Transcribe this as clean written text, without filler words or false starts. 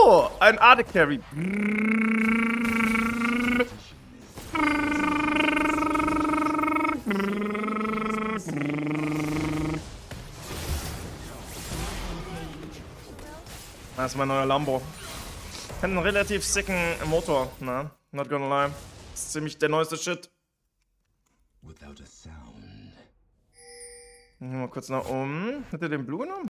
Oh, ein AD Carry. Das ist mein neuer Lambo. Hat einen relativ sicken Motor, ne? Not gonna lie. Das ist ziemlich der neueste Shit. Mal kurz nach oben. Hat er den Blue genommen?